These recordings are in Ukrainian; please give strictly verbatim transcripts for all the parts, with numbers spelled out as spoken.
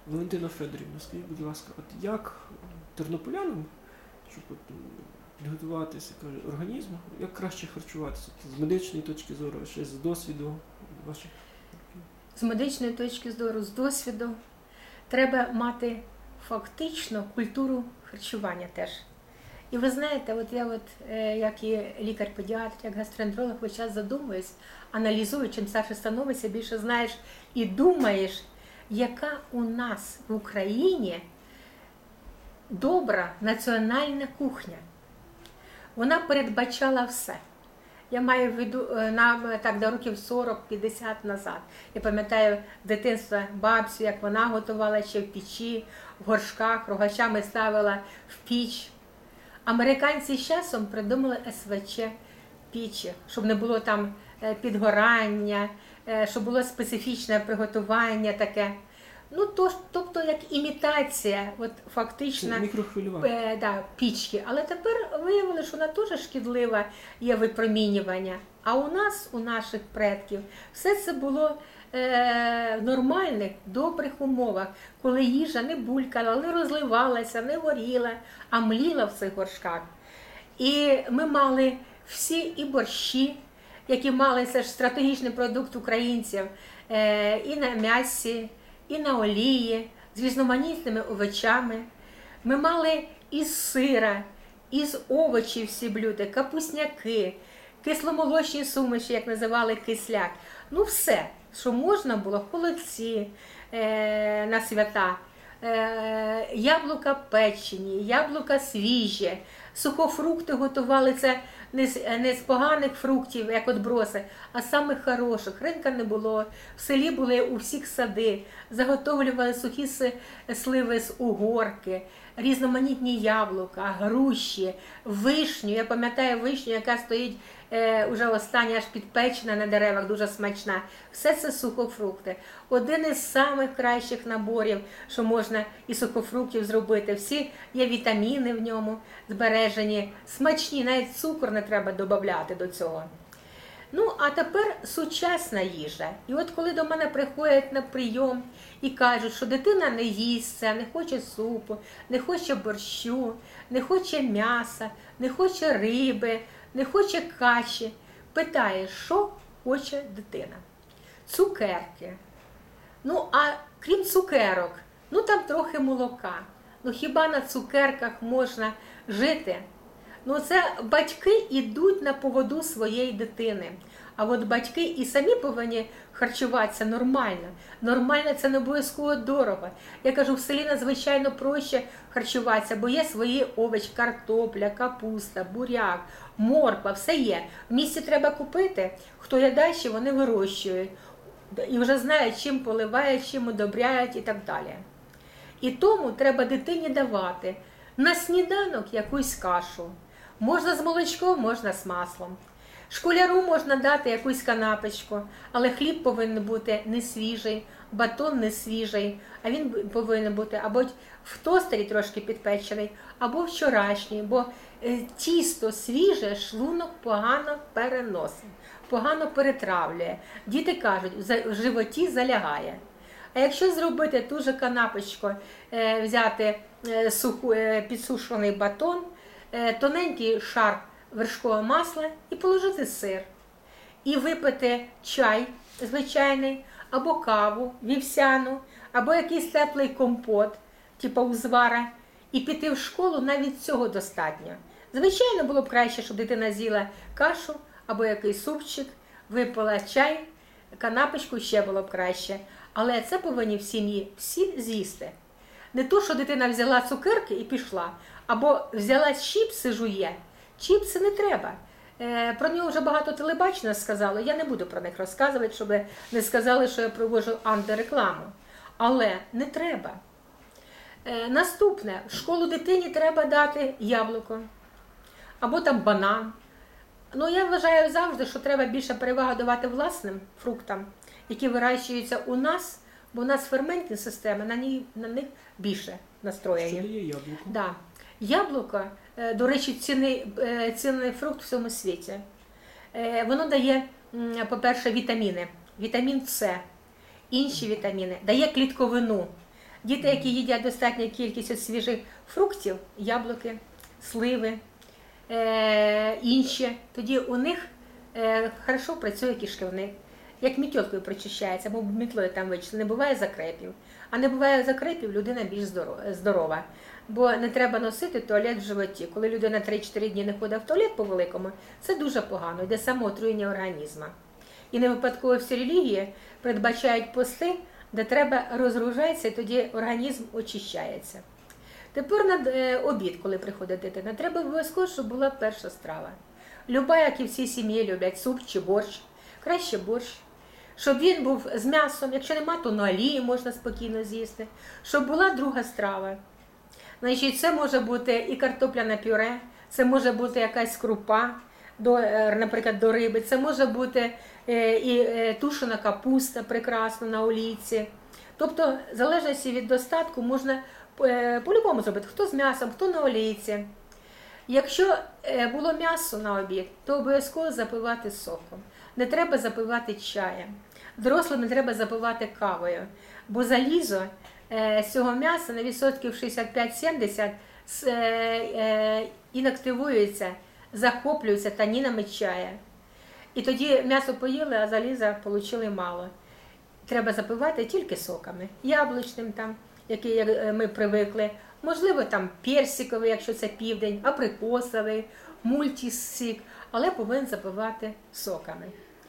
Валентина Федорівна, скажіть, будь ласка, от як тернополянам, щоб от підготуватися, каже, організму, як краще харчуватися з медичної точки зору, ще з досвіду ваших? З медичної точки зору, з досвіду, треба мати фактично культуру харчування теж. І ви знаєте, от я от, як і лікар-педіатр, як гастроентеролог, весь час задумуюсь, аналізую, чим старше становишся, більше знаєш і думаєш, яка у нас в Україні добра національна кухня. Вона передбачала все. Я маю в виду, нам так до років сорок-п'ятдесят назад. Я пам'ятаю дитинство бабцю, як вона готувала ще в печі, в горшках, рогачами ставила в піч. Американці з часом придумали ес ве че пічі, щоб не було там підгорання, щоб було специфічне приготування таке. Ну, то, тобто як імітація, от фактично е, да, пічки. Але тепер виявили, що вона теж шкідлива, є випромінювання. А у нас, у наших предків, все це було е, в нормальних, добрих умовах, коли їжа не булькала, не розливалася, не горіла, а мліла в цих горшках. І ми мали всі і борщі, які мали, це ж стратегічний продукт українців, е, і на м'ясі, і на олії, з різноманітними овочами. Ми мали із сира, із овочів всі блюда, капусняки, кисломолочні суміші, як називали кисляк. Ну все, що можна було, холодці е, на свята, е, яблука печені, яблука свіжі, сухофрукти готували, це не з, не з поганих фруктів, як от броси, а самих хороших. Ринка не було, в селі були у всіх сади, заготовлювали сухі сливи з угорки, різноманітні яблука, груші, вишню. Я пам'ятаю вишню, яка стоїть е, уже остання, аж підпечена на деревах, дуже смачна. Все це сухофрукти. Один із самих кращих наборів, що можна із сухофруктів зробити. Всі є вітаміни в ньому збережені, смачні, навіть цукор не треба додати до цього. Ну, а тепер сучасна їжа. І от коли до мене приходять на прийом і кажуть, що дитина не їсть це, не хоче супу, не хоче борщу, не хоче м'яса, не хоче риби, не хоче каші, питає, що хоче дитина. Цукерки. Ну, а крім цукерок, ну там трохи молока. Ну хіба на цукерках можна жити? Ну це батьки йдуть на поводу своєї дитини. А от батьки і самі повинні харчуватися нормально. Нормально – це не обов'язково дорого. Я кажу, в селі надзвичайно проще харчуватися, бо є свої овочі, картопля, капуста, буряк, морква, все є. В місті треба купити, хто є далі, вони вирощують. І вже знають, чим поливають, чим удобряють і так далі. І тому треба дитині давати на сніданок якусь кашу. Можна з молочком, можна з маслом. Школяру можна дати якусь канапочку, але хліб повинен бути не свіжий, батон не свіжий, а він повинен бути або в тостері трошки підпечений, або вчорашній, бо тісто свіже шлунок погано переносить, погано перетравлює. Діти кажуть, в животі залягає. А якщо зробити ту же канапочку, взяти підсушений батон, тоненький шар вершкового масла і положити сир. І випити чай звичайний, або каву вівсяну, або якийсь теплий компот, типу узвара, і піти в школу, навіть цього достатньо. Звичайно, було б краще, щоб дитина з'їла кашу, або якийсь супчик, випила чай, канапочку, ще було б краще. Але це повинні в сім'ї всі з'їсти. Не то, що дитина взяла цукерки і пішла, або взяла чіпси, жує. Чіпси не треба. Е, про нього вже багато телебачення сказало, я не буду про них розказувати, щоб не сказали, що я проводжу антирекламу. Але не треба. Е, наступне, в школу дитині треба дати яблуко, або там банан. Ну, я вважаю завжди, що треба більше перевагу давати власним фруктам, які вирощуються у нас, бо у нас ферментні системи, на, ній, на них більше настроєні. Що дає яблуко? Да. Яблуко, до речі, цінний, цінний фрукт в всьому світі. Воно дає, по-перше, вітаміни, вітамін С, інші вітаміни, дає клітковину, Діти, які їдять достатню кількість от свіжих фруктів, яблуки, сливи, е, інші, тоді у них е, хорошо працює кишківник. Як мітьолкою прочищається, або мітлою там вичислено, не буває закрепів. А не буває закрепів, людина більш здорова. Бо не треба носити туалет в животі. Коли людина три-чотири дні не ходить в туалет по-великому, це дуже погано, йде самоотруєння організму. І не випадково всі релігії передбачають пости, де треба розгружатися, і тоді організм очищається. Тепер на обід, коли приходить дитина, треба обов'язково, щоб була перша страва. Люба, як і всі сім'ї люблять, суп чи борщ, краще борщ. Щоб він був з м'ясом, якщо нема, то на олії можна спокійно з'їсти. Щоб була друга страва. Значить, це може бути і картопляне пюре, це може бути якась крупа, до, наприклад, до риби, це може бути і тушена капуста прекрасна на олійці. Тобто, в залежності від достатку, можна по-любому зробити, хто з м'ясом, хто на олійці. Якщо було м'ясо на обід, то обов'язково запивати соком. Не треба запивати чаєм. Дорослим не треба запивати кавою, бо залізо з цього м'яса на відсотків шістдесят п'ять-сімдесят інактивується, захоплюється танінами чая. І тоді м'ясо поїли, а заліза отримали мало. Треба запивати тільки соками. Яблучним, там, який ми привикли. Можливо, там персиковий, якщо це південь, абрикосовий, мультісік, але повинен запивати соками.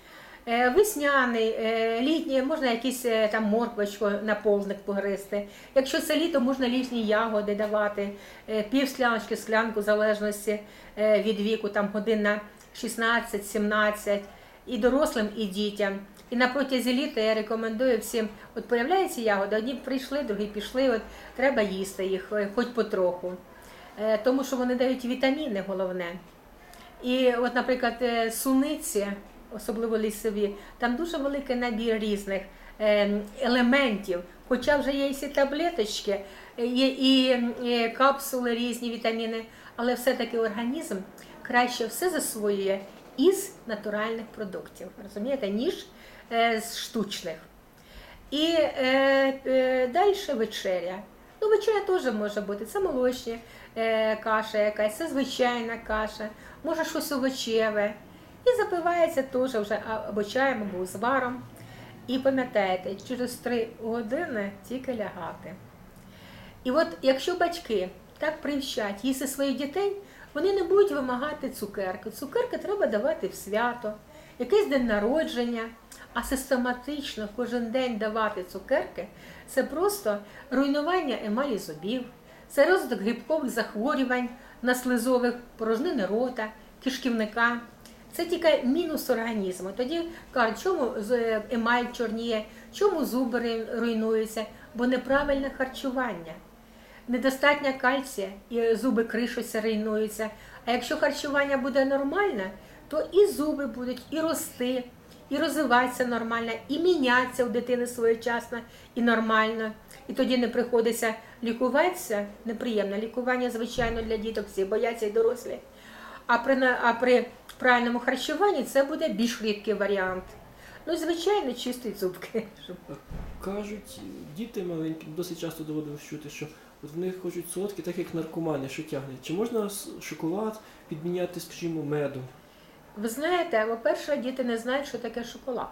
Весняний, літній, можна якісь там морквочку на повник погризти. Якщо це літо, можна літні ягоди давати, пів скляночки, склянку, в залежності від віку, там годин на шістнадцять-сімнадцять, і дорослим, і дітям. І на протязі літа я рекомендую всім, от появляються ягоди, одні прийшли, другі пішли, от треба їсти їх, хоч потроху. Тому що вони дають вітаміни, головне. І от, наприклад, суниці, особливо лісові, там дуже великий набір різних елементів, хоча вже є і таблеточки, є і капсули різні, вітаміни, але все-таки організм краще все засвоює із натуральних продуктів, розумієте, ніж з штучних. І е, е, далі вечеря. Ну, вечеря теж може бути, це молочні е, каша якась, це звичайна каша, може щось овочеве. І запивається теж вже або чаєм, або зваром. І пам'ятаєте, через три години тільки лягати. І от якщо батьки так привчать їсти своїх дітей, вони не будуть вимагати цукерки. Цукерки треба давати в свято, якийсь день народження, а систематично кожен день давати цукерки – це просто руйнування емалі зубів, це розвиток грибкових захворювань на слизових, порожнини рота, кишківника. Це тільки мінус організму. Тоді кажуть, чому емаль чорніє, чому зуби руйнуються, бо неправильне харчування. Недостатньо кальція, і зуби кришуються, руйнуються. А якщо харчування буде нормальне, то і зуби будуть і рости, і розвиватися нормально, і мінятися у дитини своєчасно і нормально. І тоді не приходиться лікуватися, неприємне лікування, звичайно, для діток, всі бояться і дорослі. А при, а при правильному харчуванні це буде більш рідкий варіант. Ну, звичайно, чисті зубки. Кажуть, діти маленькі, досить часто доводилось чути, що от в них хочуть солодкі, так як наркомани, що тягнуть. Чи можна шоколад підміняти, скажімо, медом? Ви знаєте, по-перше, діти не знають, що таке шоколад.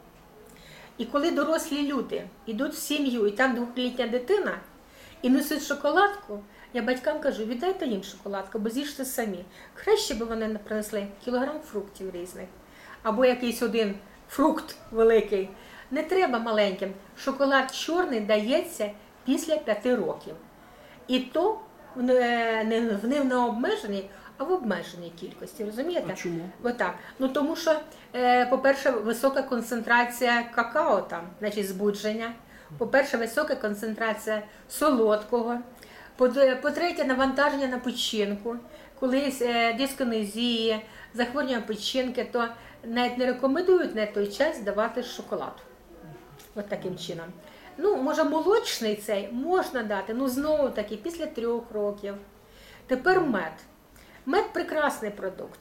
І коли дорослі люди йдуть в сім'ю, і там двохлітня дитина, і несуть шоколадку, я батькам кажу, віддайте їм шоколадку, бо з'їжте самі. Краще б вони принесли кілограм фруктів різних, або якийсь один фрукт великий. Не треба маленьким. Шоколад чорний дається після п'яти років. І то не в необмеженій, а в обмеженій кількості, розумієте? А чому? Отак. Ну, тому що, по-перше, висока концентрація какао там, значить збудження. По-перше, висока концентрація солодкого. По-третє, навантаження на печінку. Коли дисконезія, захворювання печінки, то навіть не рекомендують на той час давати шоколад. От таким чином. Ну, може, молочний цей можна дати, ну, знову таки, після трьох років. Тепер мед. Мед – прекрасний продукт.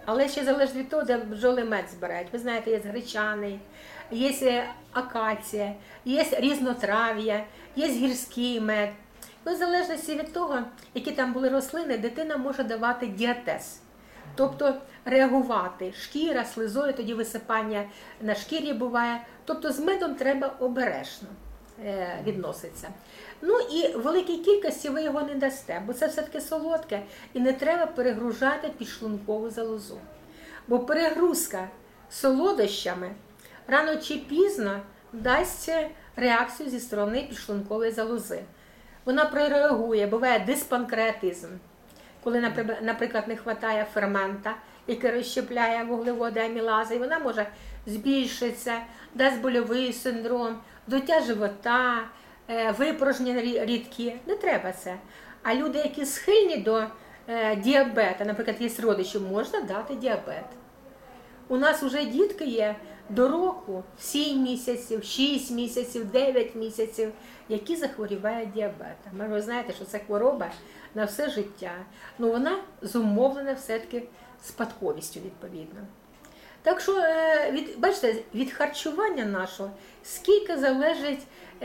Але ще залежить від того, де бджоли мед збирають. Ви знаєте, є гречаний, є акація, є різнотрав'я, є гірський мед. В залежності від того, які там були рослини, дитина може давати діатез. Тобто реагувати шкіра, слизою, тоді висипання на шкірі буває. Тобто з медом треба обережно відноситься. Ну і в великій кількості ви його не дасте, бо це все-таки солодке і не треба перегружати підшлункову залозу. Бо перегрузка солодощами рано чи пізно дасть реакцію зі сторони підшлункової залози. Вона прореагує, буває диспанкреатизм, коли, наприклад, не вистачає фермента, який розщепляє вуглеводи амілази, і вона може збільшитися, дасть больовий синдром, вздуття живота, випорожнення рідкі. Не треба це. А люди, які схильні до діабету, наприклад, є родичі, можна дати діабет. У нас вже дітки є до року, сім місяців, шість місяців, дев'ять місяців, які захворівають діабетом. Ви знаєте, що це хвороба на все життя. Ну, вона зумовлена все-таки спадковістю, відповідно. Так що, від, бачите, від харчування нашого скільки залежить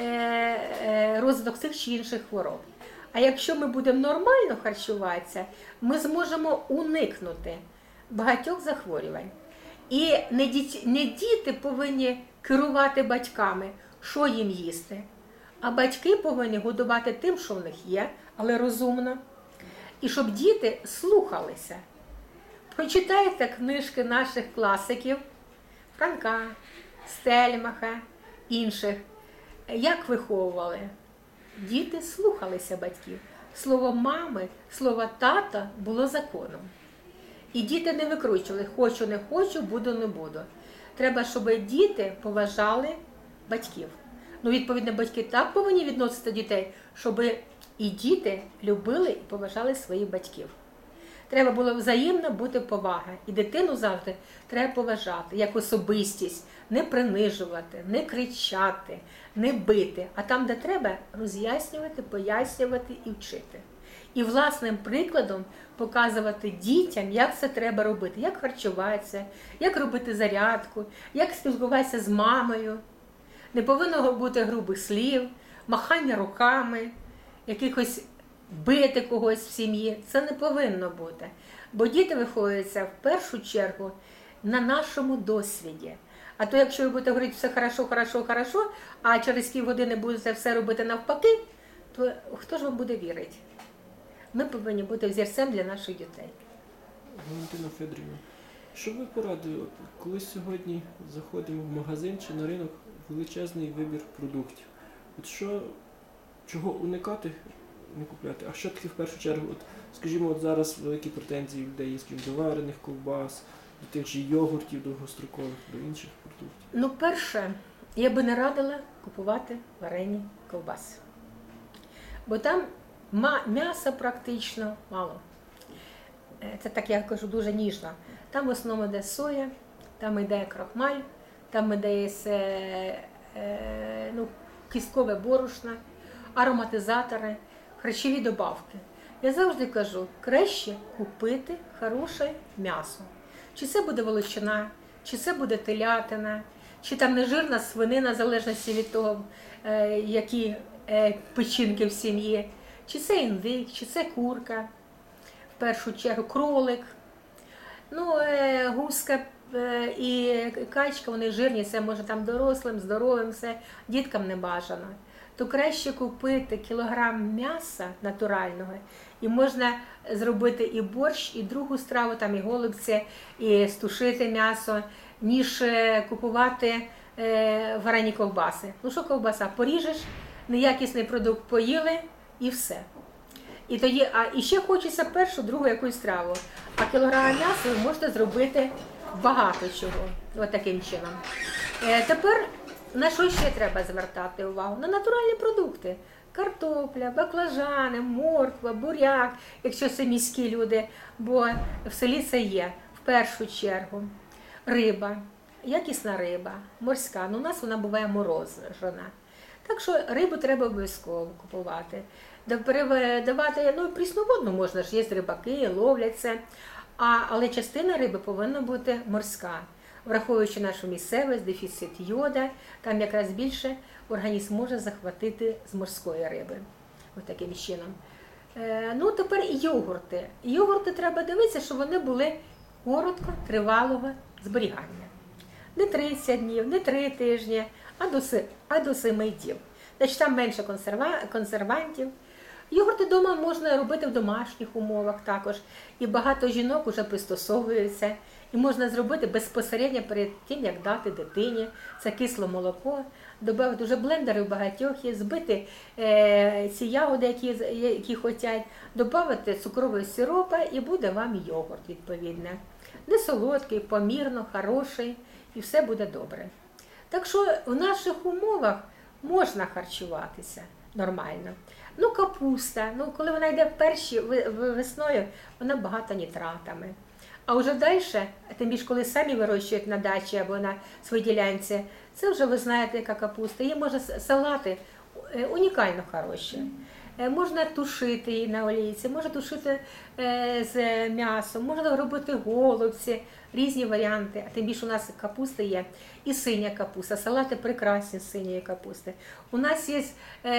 розвиток тих чи інших хвороб. А якщо ми будемо нормально харчуватися, ми зможемо уникнути багатьох захворювань. І не діти, не діти повинні керувати батьками, що їм їсти, а батьки повинні годувати тим, що в них є, але розумно. І щоб діти слухалися. Прочитайте книжки наших класиків, Франка, Стельмаха, інших. Як виховували? Діти слухалися батьків. Слово мами, слово тата було законом. І діти не викручували, хочу, не хочу, буду, не буду. Треба, щоб діти поважали батьків. Ну, відповідно, батьки так повинні відносити до дітей, щоб і діти любили і поважали своїх батьків. Треба було взаємно бути повага. І дитину завжди треба поважати, як особистість, не принижувати, не кричати, не бити. А там, де треба, роз'яснювати, пояснювати і вчити. І власним прикладом показувати дітям, як це треба робити, як харчуватися, як робити зарядку, як спілкуватися з мамою. Не повинно бути грубих слів, махання руками, якихось бити когось в сім'ї. Це не повинно бути. Бо діти виховуються в першу чергу на нашому досвіді. А то якщо ви будете говорити все хорошо, хорошо, хорошо, а через півгодини будете все робити навпаки, то хто ж вам буде вірити? Ми повинні бути взірцем для наших дітей. Валентина Федорівна, що ви порадили, коли сьогодні заходимо в магазин чи на ринок, величезний вибір продуктів? От що, чого уникати, не купляти? А що таке в першу чергу? От, скажімо, от зараз великі претензії людей є до варених ковбас, до тих же йогуртів довгострокових, до інших продуктів. Ну, перше, я би не радила купувати варені ковбаси. Бо там м'яса практично мало. Це так, я кажу, дуже ніжно. Там в основному йде соя, там йде крохмаль, там йде е, ну, кісткове борошно, ароматизатори, харчові добавки. Я завжди кажу, краще купити хороше м'ясо. Чи це буде волочина, чи це буде телятина, чи там нежирна свинина, в залежності від того, е, які е, печінки в сім'ї. Чи це індик, чи це курка, в першу чергу кролик. Ну, е, гуска е, і качка, вони жирні, це може там дорослим, здоровим, все, діткам не бажано. То краще купити кілограм м'яса натурального, і можна зробити і борщ, і другу страву, там і голубці, і стушити м'ясо, ніж купувати е, варені ковбаси. Ну що ковбаса, поріжеш, неякісний продукт поїли, і все. І тоді, а і ще хочеться першу, другу якусь страву. А кілограм м'яса ви можете зробити багато чого. Ось таким чином. Е, тепер на що ще треба звертати увагу? На натуральні продукти. Картопля, баклажани, морква, буряк, якщо це міські люди, бо в селі це є в першу чергу. Риба, якісна риба, морська, ну у нас вона буває морожена. Так що рибу треба обов'язково купувати. Давати, ну, прісноводну можна ж, є рибаки, ловлять це. А, але частина риби повинна бути морська. Враховуючи нашу місцевість, дефіцит йода, там якраз більше організм може захватити з морської риби. Ось таким чином. Е, ну, тепер йогурти. Йогурти треба дивитися, щоб вони були коротко, тривалого зберігання. Не тридцять днів, не три тижні, а до, а до семи днів. Значить, там менше консерва, консервантів. Йогурти вдома можна робити в домашніх умовах також. І багато жінок вже пристосовуються. І можна зробити безпосередньо перед тим, як дати дитині. Це кисле молоко. Добавити вже блендери в багатьох є, збити е, ці ягоди, які, які хочуть, додати цукрового сиропа і буде вам йогурт відповідно. Не солодкий, помірно, хороший і все буде добре. Так що в наших умовах можна харчуватися нормально. Ну, капуста, ну, коли вона йде перші весною, вона багата нітратами. А вже далі, тим більше, коли самі вирощують на дачі або на своїй ділянці, це вже ви знаєте, яка капуста. Її можна салати унікально хороші. Можна тушити її на олійці, можна тушити з м'ясом, можна робити голубці, різні варіанти. А тим більше у нас капуста є і синя капуста, салати прекрасні з синьої капусти. У нас є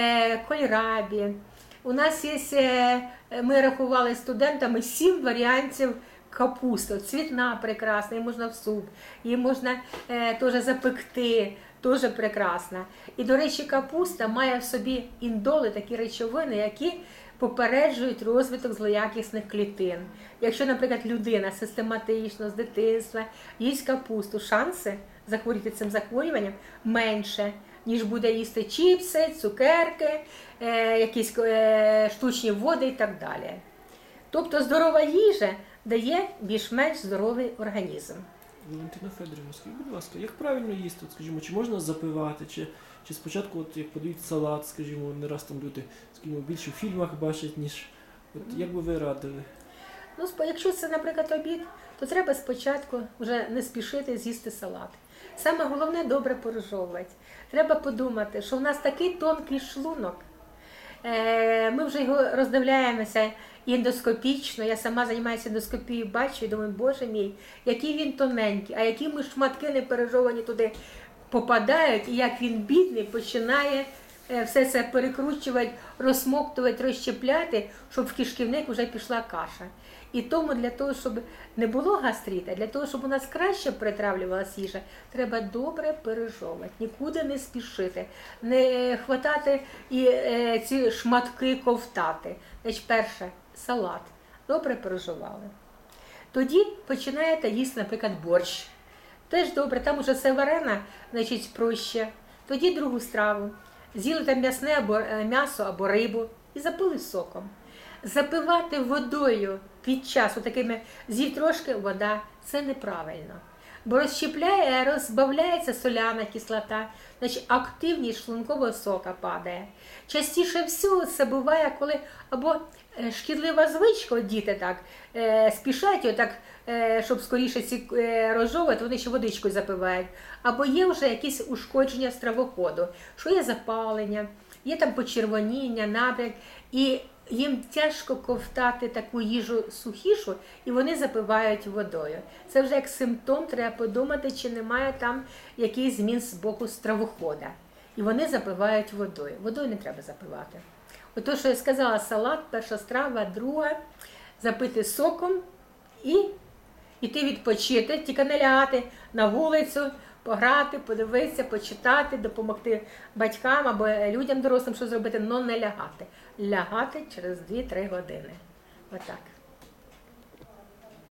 кольрабі, у нас є, ми рахували студентами, сім варіантів капусти. Цвітна прекрасна, її можна в суп, її можна е, теж запекти, теж прекрасна. І, до речі, капуста має в собі індоли, такі речовини, які попереджують розвиток злоякісних клітин. Якщо, наприклад, людина систематично з дитинства їсть капусту, шанси захворіти цим захворюванням менше, ніж буде їсти чіпси, цукерки, е, якісь е, штучні води і так далі. Тобто здорова їжа дає більш-менш здоровий організм. Валентина Федорівна, скажіть, будь ласка, як правильно їсти? От, скажімо, чи можна запивати, чи, чи спочатку, от, як подають салат, скажімо, не раз там люди, скажімо, більше в фільмах бачать, ніж... От, як би ви радили? Ну, якщо це, наприклад, обід, то треба спочатку вже не спішити з'їсти салат. Саме головне – добре порожовувати. Треба подумати, що в нас такий тонкий шлунок. Ми вже його роздивляємося ендоскопічно, я сама займаюся ендоскопією, бачу і думаю, боже мій, який він тоненький, а які ми шматки не пережовані туди попадають, і як він бідний починає все це перекручувати, розсмоктувати, розщепляти, щоб в кишківник вже пішла каша. І тому для того, щоб не було гастрита, для того, щоб у нас краще перетравлювалася їжа, треба добре пережовувати, нікуди не спішити, не хватати і е, ці шматки ковтати. Значить, перше, салат. Добре переживали. Тоді починаєте їсти, наприклад, борщ. Теж добре, там уже все варено, значить, проще. Тоді другу страву. З'їли там м'ясне або м'ясо або рибу і запили соком. Запивати водою під час, отакими, з'їв трошки, вода, це неправильно. Бо розщепляє, розбавляється соляна кислота, значить активність шлункового сока падає. Частіше всього це буває, коли або шкідлива звичка, от діти так, е, спішать, отак, е, щоб скоріше ці е, розжовувати, вони ще водичкою запивають. Або є вже якісь ушкодження стравоходу, що є запалення, є там почервоніння, набряк, і їм тяжко ковтати таку їжу сухішу, і вони запивають водою. Це вже як симптом, треба подумати, чи немає там якийсь змін з боку стравохода. І вони запивають водою. Водою не треба запивати. Ото, що я сказала, салат, перша страва, друга, запити соком і йти відпочити, тільки не лягати на вулицю, пограти, подивитися, почитати, допомогти батькам або людям дорослим, що зробити, але не лягати. Лягати через дві-три години. Отак.